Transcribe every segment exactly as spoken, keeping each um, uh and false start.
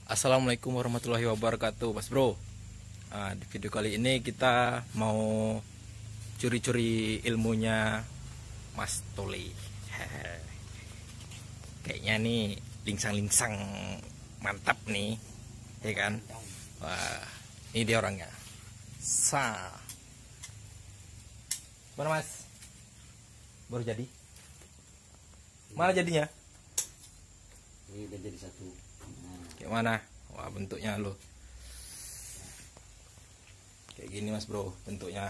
Assalamualaikum warahmatullahi wabarakatuh, Mas Bro. Nah, di video kali ini kita mau curi-curi ilmunya Mas Tole. Kayaknya nih lingsang-lingsang mantap nih, ya kan? Wah, ini dia orangnya. Sa. Mana Mas? Baru jadi? Mana jadinya? Ini udah jadi satu. Kayak mana? Wah, bentuknya lo kayak gini Mas Bro, bentuknya.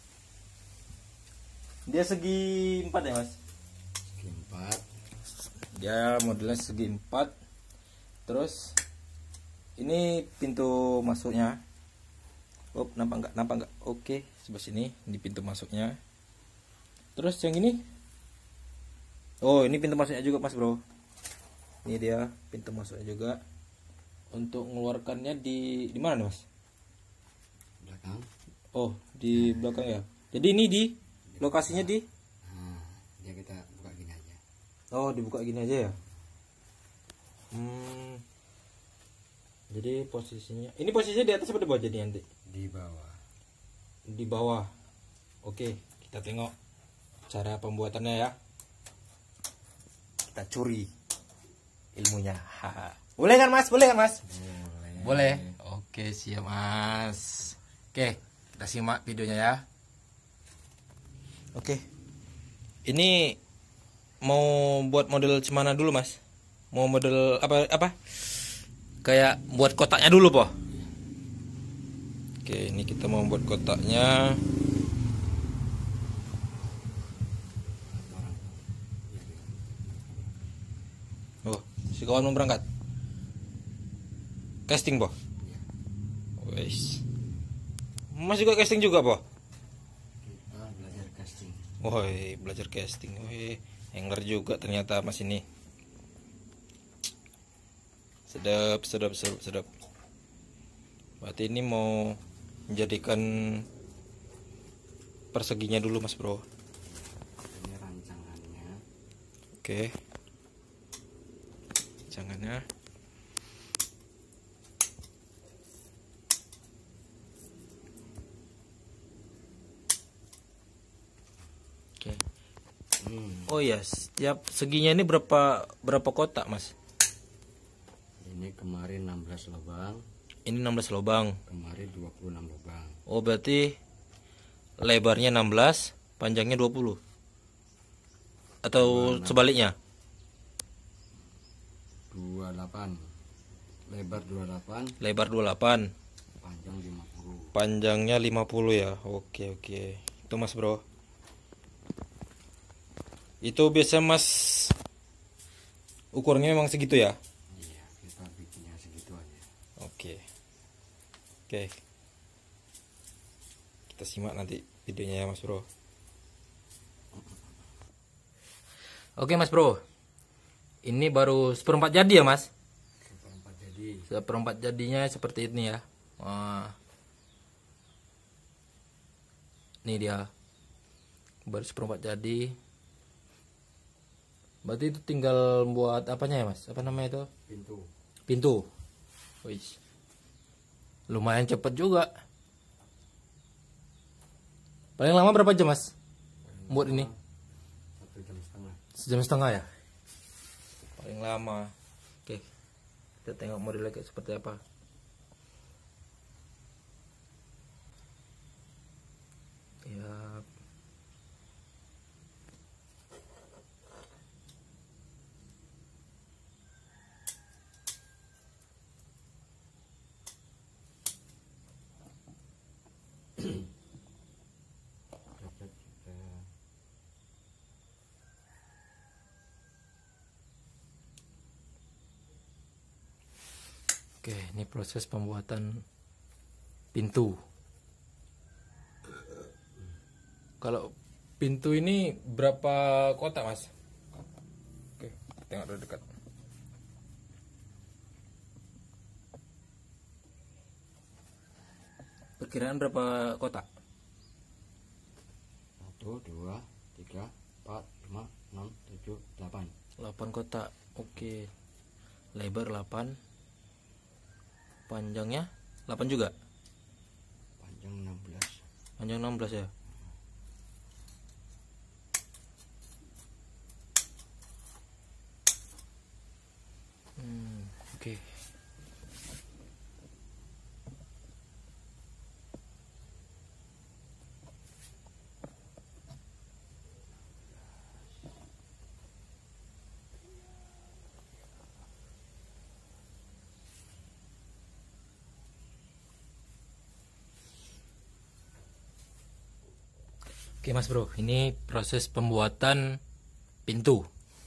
Dia segi empat ya Mas? Segi empat. Dia modelnya segi empat. Terus ini pintu masuknya. Oh, nampak nggak? Nampak nggak? Oke, sebelah sini ini pintu masuknya. Terus yang ini? Oh, ini pintu masuknya juga Mas Bro. Ini dia pintu masuknya juga. Untuk mengeluarkannya di di mana nih Mas? Belakang. Oh, di belakang ya. Jadi ini di lokasinya di? Nah, ya kita buka gini aja. Oh, dibuka gini aja ya. Hmm. Jadi posisinya, ini posisinya di atas apa di bawah jadi nanti? Di bawah. Di bawah. Oke, kita tengok cara pembuatannya ya. Kita curi ilmunya. Haha. Boleh kan Mas? Boleh kan Mas? Boleh. Boleh. Oke, siap Mas. Oke, kita simak videonya ya. Oke. Ini mau buat model cemana dulu Mas? Mau model apa apa? Kayak buat kotaknya dulu, Po. Oke, ini kita mau buat kotaknya. Oh, si kawan mau berangkat. Casting, Po. Wes. Mas juga casting juga, Po? Kita belajar casting. Woi, belajar casting. Woi, hanger juga ternyata Mas ini. Sedap, sedap, sedap, sedap. Berarti ini mau menjadikan perseginya dulu, Mas Bro. Ini rancangannya. Oke. Rancangannya. Oke. Hmm. Oh ya, setiap seginya ini berapa berapa kotak, Mas? Ini kemarin enam belas lubang, Ini enam belas lubang. kemarin dua puluh enam lubang. Oh, berarti lebarnya enam belas, panjangnya dua puluh. Atau sebaliknya? dua puluh delapan. Lebar dua puluh delapan, Lebar dua puluh delapan, panjang lima puluh. panjangnya lima puluh ya. Oke, oke. Itu Mas Bro. Itu biasa Mas ukurannya memang segitu ya? Iya, kita bikinnya segitu aja. Oke. Oke. Kita simak nanti videonya ya Mas Bro. Oke Mas Bro. Ini baru seperempat jadi ya Mas? Seperempat jadi. Seperempat jadinya seperti ini ya. Wah. Ini dia. Baru seperempat jadi. Berarti itu tinggal buat apanya ya Mas? Apa namanya itu? Pintu. Pintu. Wih. Lumayan cepet juga. Paling lama berapa jam Mas? Buat ini? Satu jam setengah. Sejam setengah ya? Paling lama. Oke. Kita tengok modelnya kayak seperti apa. Ya. Dapat kita. Oke, ini proses pembuatan pintu. Kalau pintu ini berapa kotak Mas? Oke, tengok dari dekat. Perkiraan berapa kotak? Satu, dua, tiga, empat, lima, enam, tujuh, delapan. delapan kotak. Oke. Lebar delapan, Panjangnya delapan juga. Panjang enam belas. Panjang enam belas ya. Hmm, oke. Okay. Oke Mas Bro, ini proses pembuatan pintu.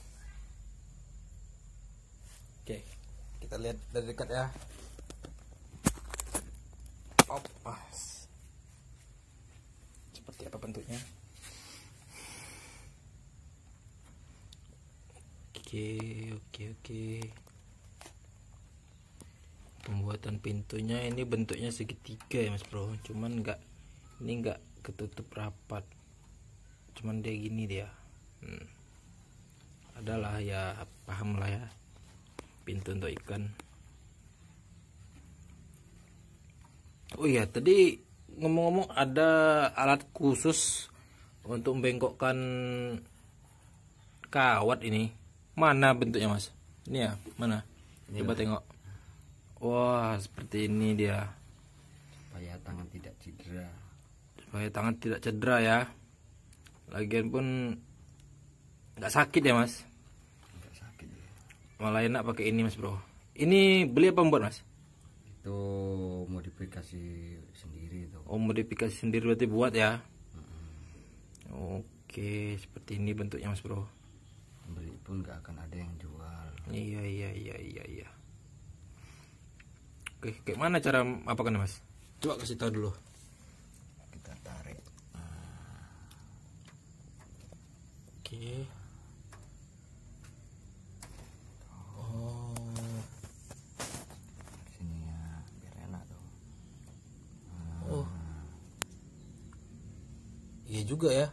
Oke, kita lihat dari dekat ya. Opas. Seperti apa bentuknya? Oke, oke, oke. Pembuatan pintunya ini bentuknya segitiga ya Mas Bro. Cuman enggak, ini enggak ketutup rapat. Cuman dia gini dia. Hmm. Adalah ya, paham lah ya. Pintu untuk ikan. Oh iya, tadi ngomong-ngomong ada alat khusus untuk membengkokkan kawat ini. Mana bentuknya Mas? Ini ya, mana? Ini Coba lah. tengok. Wah, seperti ini dia. Supaya tangan tidak cedera. Supaya tangan tidak cedera ya. Lagian pun nggak sakit ya Mas. Enggak sakit ya. Malah enak pakai ini Mas Bro. Ini beli apa membuat Mas? Itu modifikasi sendiri itu. Oh, modifikasi sendiri berarti buat ya. Oke, seperti ini bentuknya Mas Bro. Beli pun nggak akan ada yang jual. Iya iya iya iya iya. Oke, kayak mana cara apa kan Mas? Coba kasih tahu dulu. Kita tarik. Oke. Oh, Sini ya, biar enak tuh. oh. Iya juga ya.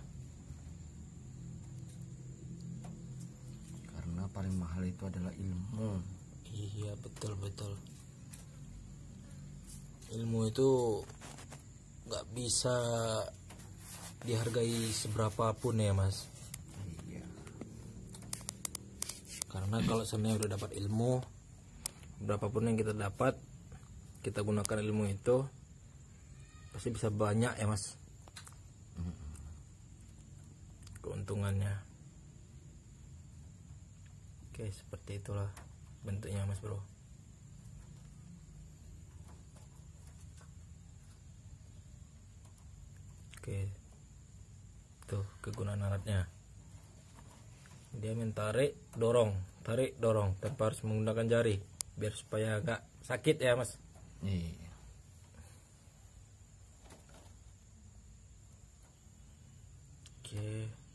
Karena paling mahal itu adalah ilmu. Iya, betul betul. Ilmu itu nggak bisa dihargai seberapapun ya Mas. Iya. Karena kalau sebenarnya udah dapat ilmu, berapapun yang kita dapat, kita gunakan ilmu itu pasti bisa banyak ya Mas keuntungannya. Oke, seperti itulah bentuknya Mas Bro. Oke, tuh kegunaan alatnya. Dia mentarik, dorong, tarik, dorong tanpa harus menggunakan jari, biar supaya agak sakit ya Mas. Iya. Oke.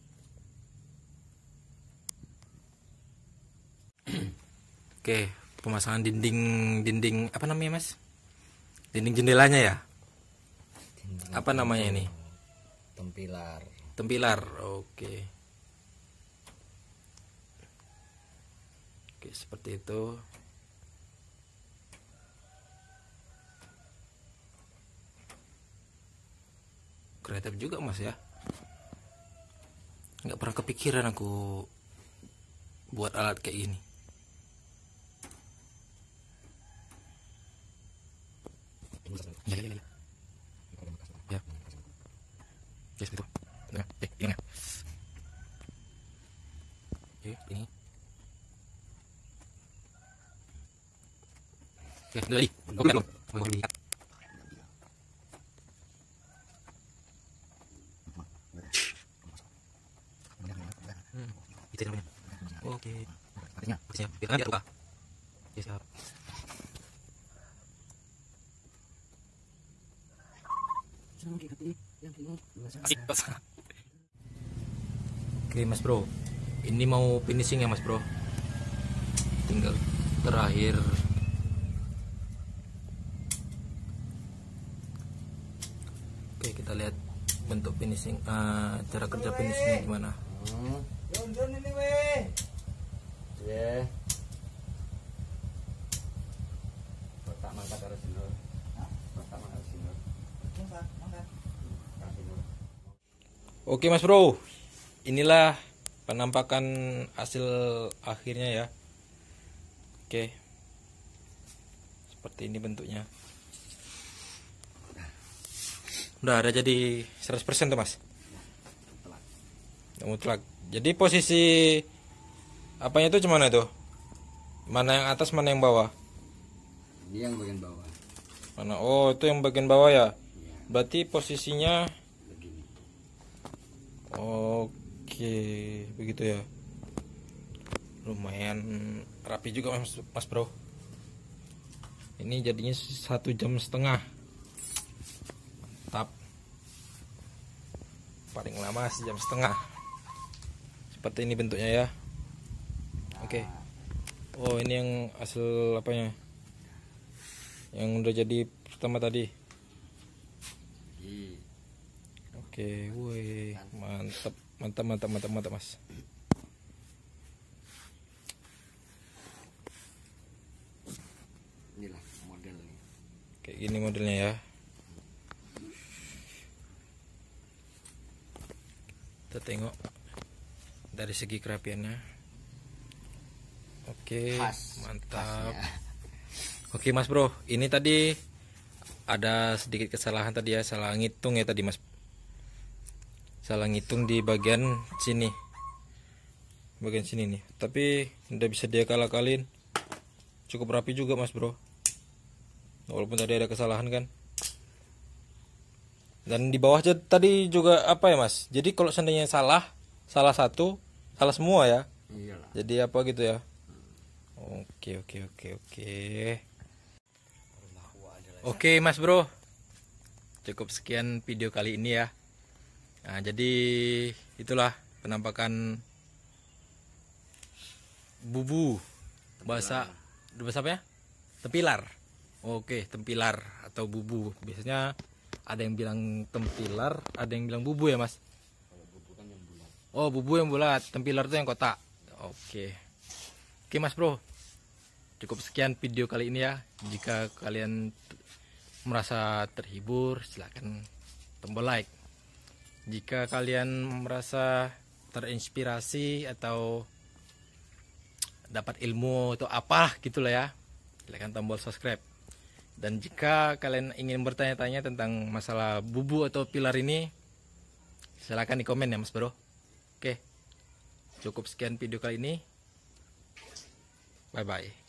Oke, pemasangan dinding dinding apa namanya Mas? Dinding jendelanya ya? Dinding Apa namanya ini? tempilar. Tempilar. Oke. Oke, seperti itu. Kreatif juga Mas ya. Nggak pernah kepikiran aku buat alat kayak gini. Ya, ya, ya. Ya. Yes, itu. Nah, eh, ini. Oke, ini. Oke, itu tadi. Oke, belum. Mau lihat. Hmm, itu namanya. Oke. Artinya, siap. Kita lihat luka. Oke, siap. Oke Mas Bro, ini mau finishing ya Mas Bro. Tinggal terakhir. Oke, kita lihat bentuk finishing, uh, cara kerja finishingnya gimana. Hmm. Jom, jom ini weh. Ya. Kotak mangkat harus sinur. Pertama harus sinur. Kasih dulu. Oke Mas Bro, inilah penampakan hasil akhirnya ya. Oke, seperti ini bentuknya. Udah ada jadi seratus persen tuh Mas. Mutlak. Jadi posisi apanya itu cuman itu? Mana yang atas, mana yang bawah? Ini yang bagian bawah. Mana? Oh, itu yang bagian bawah ya. Iya. Berarti posisinya Begini. oke, begitu ya. Lumayan rapi juga Mas, Mas Bro. Ini jadinya satu jam setengah. Mantap. Paling lama sejam setengah. Seperti ini bentuknya ya. Oke. Oh, ini yang hasil apanya? Yang udah jadi pertama tadi. Iya. Oke, woi, mantap, mantap, mantap, mantap, mantap, Mas. Inilah modelnya. Kayak gini modelnya ya. Kita tengok dari segi kerapiannya. Oke, Khas, mantap. khasnya. Oke Mas Bro, ini tadi ada sedikit kesalahan tadi ya, salah ngitung ya tadi Mas. Salah ngitung di bagian sini. Bagian sini nih. Tapi udah bisa dia kalah-kalin. Cukup rapi juga Mas Bro. Walaupun tadi ada kesalahan kan. Dan di bawah tadi juga apa ya Mas? Jadi kalau seandainya salah, salah satu, salah semua ya. Iyalah. Jadi apa gitu ya? Oke oke oke oke. Oke Mas Bro, cukup sekian video kali ini ya. Nah jadi itulah penampakan bubu bahasa bahasa apa ya? Tempilar. Oke, tempilar atau bubu. Biasanya ada yang bilang tempilar, ada yang bilang bubu ya Mas. Kalau bubu kan yang bulat. Oh, bubu yang bulat, tempilar itu yang kotak. Oke. Oke Mas Bro. Cukup sekian video kali ini ya. Jika kalian merasa terhibur, silahkan tombol like. Jika kalian merasa terinspirasi atau dapat ilmu atau apa gitulah ya, silahkan tombol subscribe. Dan jika kalian ingin bertanya-tanya tentang masalah bubu atau pilar ini, silahkan di komen ya Mas Bro. Oke, cukup sekian video kali ini. Bye bye.